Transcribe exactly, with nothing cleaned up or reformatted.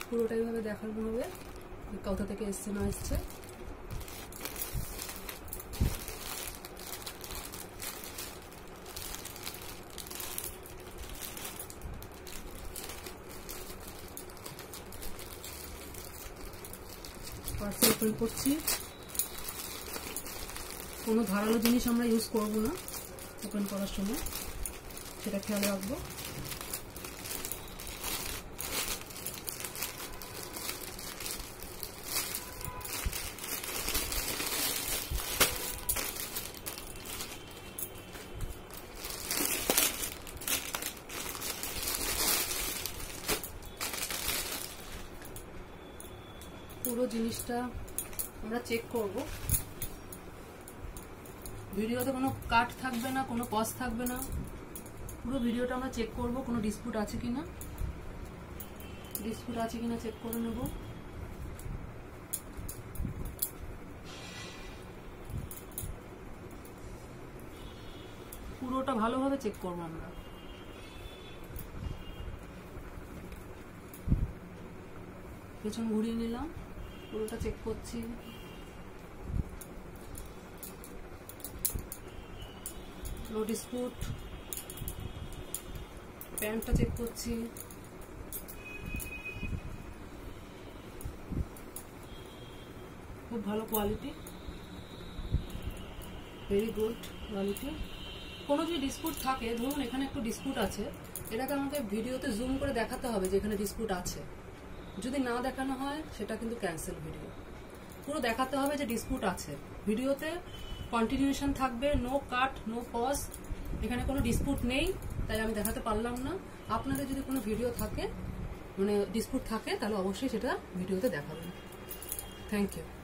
পুরোটা এইভাবে দেখানো হবে কোথা থেকে এসছে না এসছে। পার্সেল ওপেন করছি। কোনো ধারালো জিনিস আমরা ইউজ করব না ওপেন করার সময়, সেটা খেয়াল রাখবো। পুরো জিনিসটা আমরা চেক করব। ভিডিওতে কোনো কাট থাকবে না, কোনো পজ থাকবে না, পুরো ভিডিওটা আমরা চেক করব কোনো ডিসপুট আছে কিনা। ডিসপুট আছে কিনা চেক করে নেব। পুরোটা ভালোভাবে চেক করব আমরা। পেছন ঘুরিয়ে নিলাম, পুরোটা চেক করছি। No dispute. প্যান্টটা চেক করছি। খুব ভালো কোয়ালিটি, ভেরি গুড কোয়ালিটি। কোনো যদি ডিসপুট থাকে, ধরুন এখানে একটু ডিসপুট আছে, এটাকে আমাকে ভিডিওতে জুম করে দেখাতে হবে যে এখানে ডিসপুট আছে। যদি না দেখানো হয় সেটা কিন্তু ক্যান্সেল ভিডিও। পুরো দেখাতে হবে যে ডিসপুট আছে। ভিডিওতে কন্টিনিউশন থাকবে, নো কাট, নো পজ। এখানে কোনো ডিসপুট নেই, তাই আমি দেখাতে পারলাম না। আপনাদের যদি কোনো ভিডিও থাকে, মানে ডিসপুট থাকে, তাহলে অবশ্যই সেটা ভিডিওতে দেখাবেন। Thank you.